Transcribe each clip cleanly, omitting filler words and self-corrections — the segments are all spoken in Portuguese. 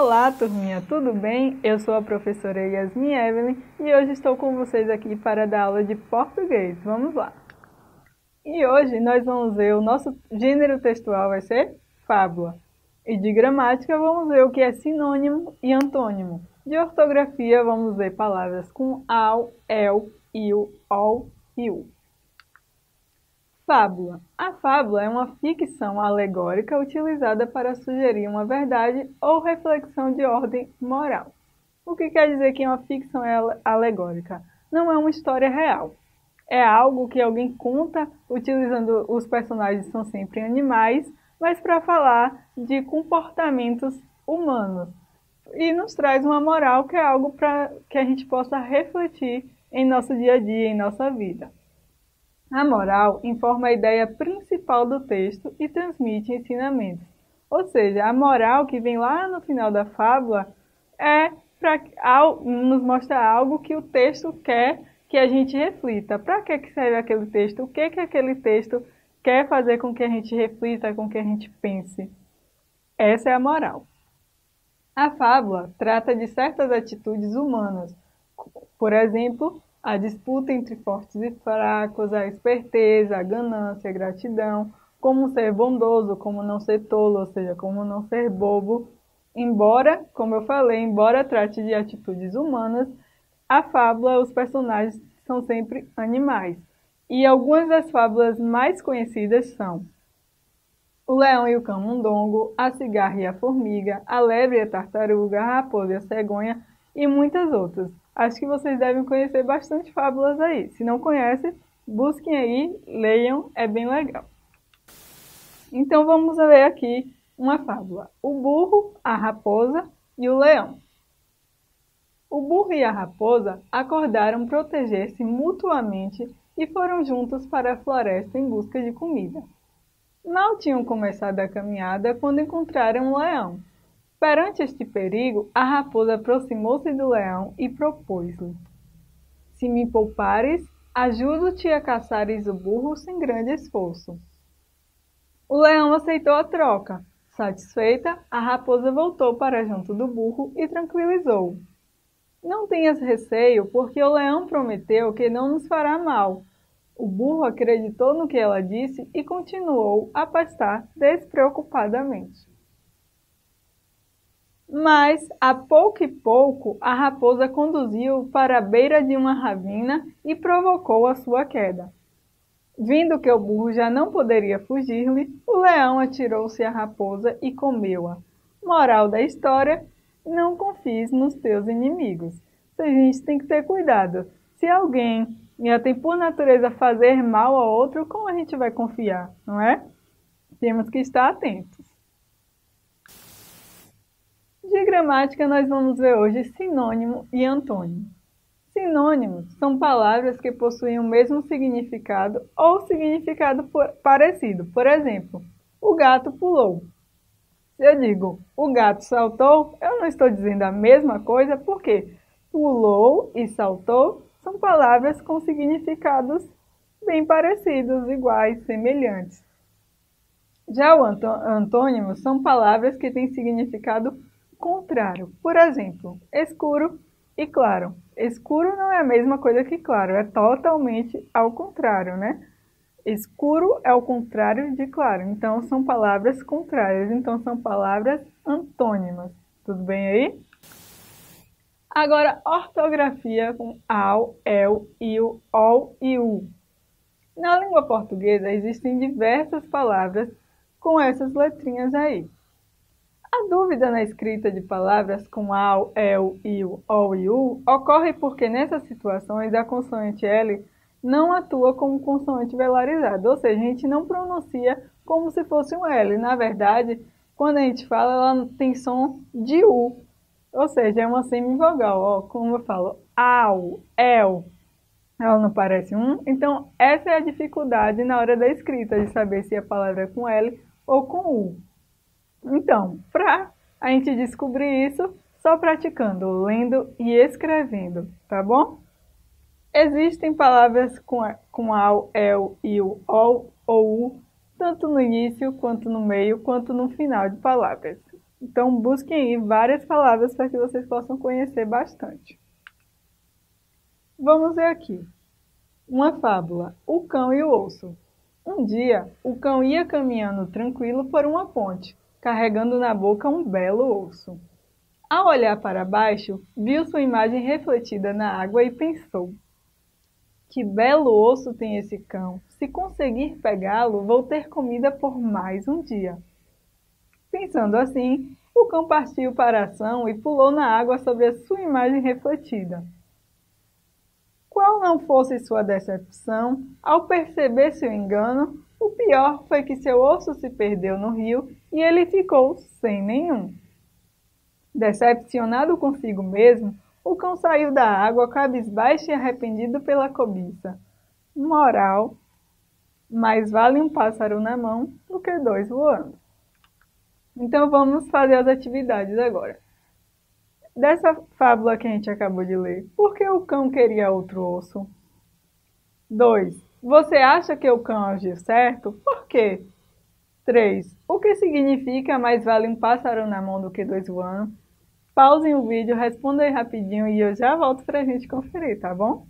Olá, turminha, tudo bem? Eu sou a professora Yasmin Evelyn e hoje estou com vocês aqui para dar aula de português. Vamos lá! E hoje nós vamos ver o nosso gênero textual vai ser fábula. E de gramática vamos ver o que é sinônimo e antônimo. De ortografia vamos ver palavras com ao, el, il, ol e u. Fábula. A fábula é uma ficção alegórica utilizada para sugerir uma verdade ou reflexão de ordem moral. O que quer dizer que é uma ficção alegórica? Não é uma história real. É algo que alguém conta utilizando os personagens são sempre animais, mas para falar de comportamentos humanos. E nos traz uma moral que é algo para que a gente possa refletir em nosso dia a dia, em nossa vida. A moral informa a ideia principal do texto e transmite ensinamentos. Ou seja, a moral que vem lá no final da fábula nos mostra algo que o texto quer que a gente reflita. Para que serve aquele texto? O que aquele texto quer fazer com que a gente reflita, com que a gente pense? Essa é a moral. A fábula trata de certas atitudes humanas. Por exemplo, a disputa entre fortes e fracos, a esperteza, a ganância, a gratidão, como ser bondoso, como não ser tolo, ou seja, como não ser bobo. Embora, como eu falei, embora trate de atitudes humanas, a fábula, os personagens são sempre animais. E algumas das fábulas mais conhecidas são O Leão e o Camundongo, A Cigarra e a Formiga, A Lebre e a Tartaruga, A Raposa e a Cegonha e muitas outras. Acho que vocês devem conhecer bastante fábulas aí. Se não conhecem, busquem aí, leiam, é bem legal. Então vamos ver aqui uma fábula. O burro, a raposa e o leão. O burro e a raposa acordaram proteger-se mutuamente e foram juntos para a floresta em busca de comida. Mal tinham começado a caminhada quando encontraram um leão. Perante este perigo, a raposa aproximou-se do leão e propôs-lhe: Se me poupares, ajudo-te a caçares o burro sem grande esforço. O leão aceitou a troca. Satisfeita, a raposa voltou para junto do burro e tranquilizou-o. Não tenhas receio, porque o leão prometeu que não nos fará mal. O burro acreditou no que ela disse e continuou a pastar despreocupadamente. Mas, a pouco e pouco, a raposa conduziu-o para a beira de uma ravina e provocou a sua queda. Vindo que o burro já não poderia fugir-lhe, o leão atirou-se à raposa e comeu-a. Moral da história: não confies nos teus inimigos. A gente tem que ter cuidado. Se alguém já tem por natureza fazer mal a outro, como a gente vai confiar, não é? Temos que estar atentos. De gramática, nós vamos ver hoje sinônimo e antônimo. Sinônimos são palavras que possuem o mesmo significado ou significado parecido. Por exemplo, o gato pulou. Se eu digo o gato saltou, eu não estou dizendo a mesma coisa, porque pulou e saltou são palavras com significados bem parecidos, iguais, semelhantes. Já o antônimo são palavras que têm significado contrário. Por exemplo, escuro e claro. Escuro não é a mesma coisa que claro, é totalmente ao contrário, né? Escuro é o contrário de claro, então são palavras contrárias, então são palavras antônimas. Tudo bem aí? Agora, ortografia com ao, el, il, ol e u. Na língua portuguesa existem diversas palavras com essas letrinhas aí. A dúvida na escrita de palavras com ao, el, il, ol e u ocorre porque nessas situações a consoante L não atua como consoante velarizada, ou seja, a gente não pronuncia como se fosse um L. Na verdade, quando a gente fala, ela tem som de U, ou seja, é uma semivogal, ó, como eu falo, au, el, ela não parece um. Então, essa é a dificuldade na hora da escrita, de saber se a palavra é com L ou com U. Então, para a gente descobrir isso, só praticando, lendo e escrevendo, tá bom? Existem palavras com ao, el, il, ol ou u, tanto no início, quanto no meio, quanto no final de palavras. Então, busquem aí várias palavras para que vocês possam conhecer bastante. Vamos ver aqui. Uma fábula, o cão e o osso. Um dia, o cão ia caminhando tranquilo por uma ponte, carregando na boca um belo osso. Ao olhar para baixo, viu sua imagem refletida na água e pensou: que belo osso tem esse cão! Se conseguir pegá-lo, vou ter comida por mais um dia. Pensando assim, o cão partiu para a ação e pulou na água sobre a sua imagem refletida. Qual não fosse sua decepção, ao perceber seu engano, o pior foi que seu osso se perdeu no rio e ele ficou sem nenhum. Decepcionado consigo mesmo, o cão saiu da água cabisbaixo e arrependido pela cobiça. Moral: mais vale um pássaro na mão do que dois voando. Então vamos fazer as atividades agora. Dessa fábula que a gente acabou de ler, por que o cão queria outro osso? 2. Você acha que o cão agiu certo? Por quê? 3. O que significa mais vale um pássaro na mão do que dois voando? Pausem o vídeo, respondam aí rapidinho e eu já volto para a gente conferir, tá bom?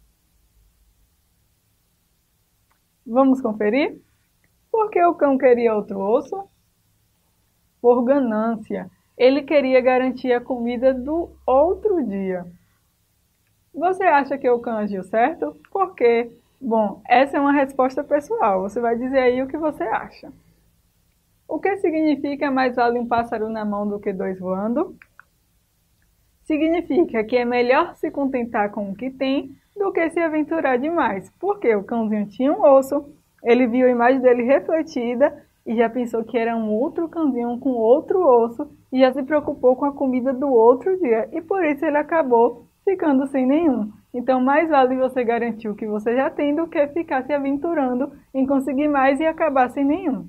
Vamos conferir? Por que o cão queria outro osso? Por ganância. Ele queria garantir a comida do outro dia. Você acha que o cão agiu certo? Por quê? Bom, essa é uma resposta pessoal. Você vai dizer aí o que você acha. O que significa mais vale um pássaro na mão do que dois voando? Significa que é melhor se contentar com o que tem do que se aventurar demais. Porque o cãozinho tinha um osso, ele viu a imagem dele refletida e já pensou que era um outro cãozinho com outro osso e já se preocupou com a comida do outro dia. E por isso ele acabou ficando sem nenhum. Então, mais vale você garantir o que você já tem do que ficar se aventurando em conseguir mais e acabar sem nenhum.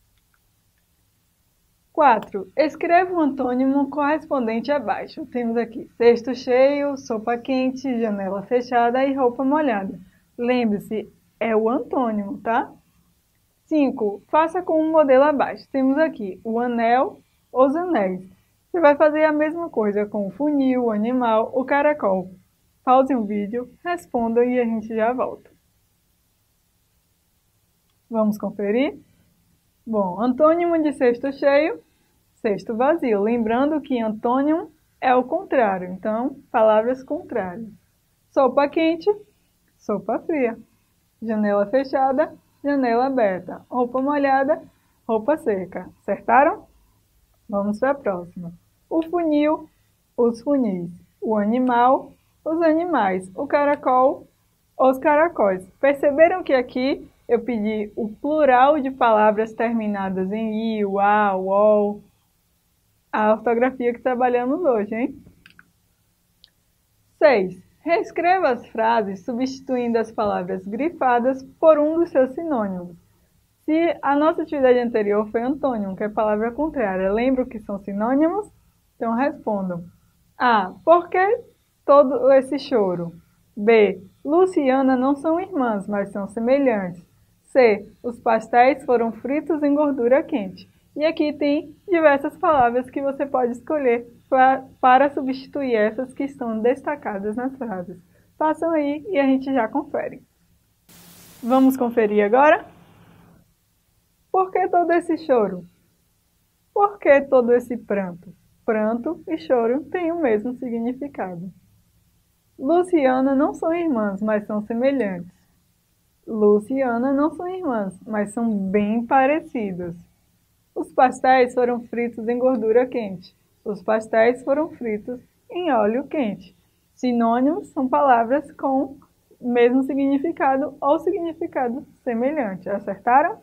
4. Escreva um antônimo correspondente abaixo. Temos aqui cesto cheio, sopa quente, janela fechada e roupa molhada. Lembre-se, é o antônimo, tá? 5. Faça com o modelo abaixo. Temos aqui o anel, os anéis. Você vai fazer a mesma coisa com o funil, o animal, o caracol. Pause o vídeo, responda e a gente já volta. Vamos conferir? Bom, antônimo de cesto cheio, cesto vazio. Lembrando que antônimo é o contrário, então, palavras contrárias. Sopa quente, sopa fria. Janela fechada, janela aberta. Roupa molhada, roupa seca. Acertaram? Vamos para a próxima. O funil, os funis. O animal, os animais. O caracol, os caracóis. Perceberam que aqui eu pedi o plural de palavras terminadas em i, a, ol. A ortografia que trabalhamos hoje, hein? 6. Reescreva as frases substituindo as palavras grifadas por um dos seus sinônimos. Se a nossa atividade anterior foi antônimo, que é a palavra contrária, lembra que são sinônimos? Então respondam. A. Por que todo esse choro? B. Luciana não são irmãs, mas são semelhantes. C. Os pastéis foram fritos em gordura quente. E aqui tem diversas palavras que você pode escolher para substituir essas que estão destacadas nas frases. Façam aí e a gente já confere. Vamos conferir agora? Por que todo esse choro? Por que todo esse pranto? Pranto e choro têm o mesmo significado. Luciana não são irmãs, mas são semelhantes. Luciana não são irmãs, mas são bem parecidas. Os pastéis foram fritos em gordura quente. Os pastéis foram fritos em óleo quente. Sinônimos são palavras com o mesmo significado ou significado semelhante. Acertaram?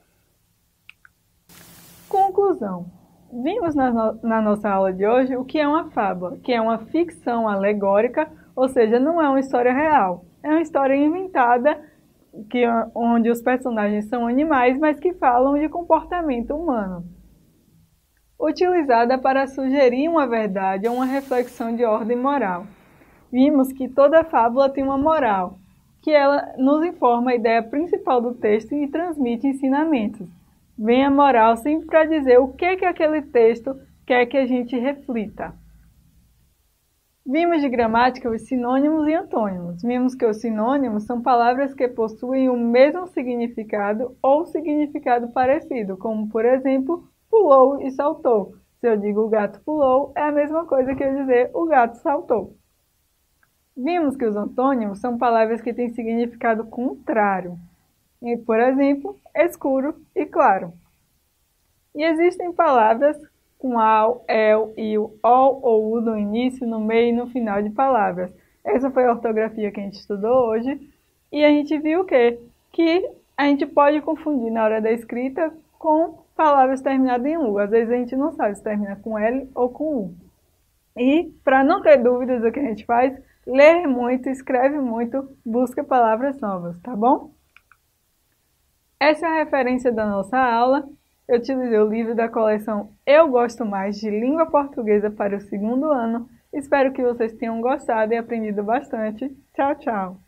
Conclusão. Vimos na nossa aula de hoje o que é uma fábula, que é uma ficção alegórica, ou seja, não é uma história real. É uma história inventada onde os personagens são animais, mas que falam de comportamento humano. Utilizada para sugerir uma verdade ou uma reflexão de ordem moral. Vimos que toda fábula tem uma moral, que ela nos informa a ideia principal do texto e transmite ensinamentos. Vem a moral sempre para dizer o que aquele texto quer que a gente reflita. Vimos de gramática os sinônimos e antônimos. Vimos que os sinônimos são palavras que possuem o mesmo significado ou significado parecido, como, por exemplo, pulou e saltou. Se eu digo o gato pulou, é a mesma coisa que eu dizer o gato saltou. Vimos que os antônimos são palavras que têm significado contrário. E, por exemplo, escuro e claro. E existem palavras com ao, el, il, ol ou u no início, no meio e no final de palavras. Essa foi a ortografia que a gente estudou hoje. E a gente viu o quê? Que a gente pode confundir na hora da escrita com palavras terminadas em u. Às vezes a gente não sabe se termina com L ou com U. E, para não ter dúvidas do que a gente faz, lê muito, escreve muito, busca palavras novas, tá bom? Essa é a referência da nossa aula. Eu utilizei o livro da coleção Eu Gosto Mais de Língua Portuguesa para o 2º ano. Espero que vocês tenham gostado e aprendido bastante. Tchau, tchau!